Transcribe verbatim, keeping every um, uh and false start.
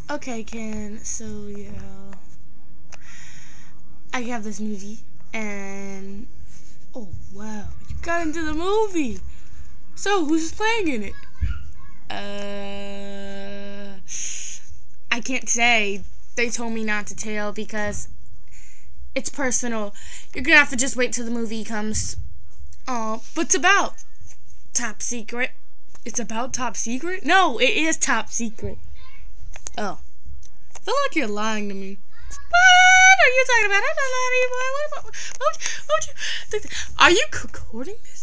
Okay, Ken, so yeah, I have this movie, and oh wow, you got into the movie. So who's playing in it? Uh, I can't say. They told me not to tell because it's personal. You're gonna have to just wait till the movie comes. Oh, but it's about top secret. It's about top secret? No, it is top secret. Oh. I feel like you're lying to me. What are you talking about? I'm not lying to you, boy. What, what, what, what, what, are you recording this?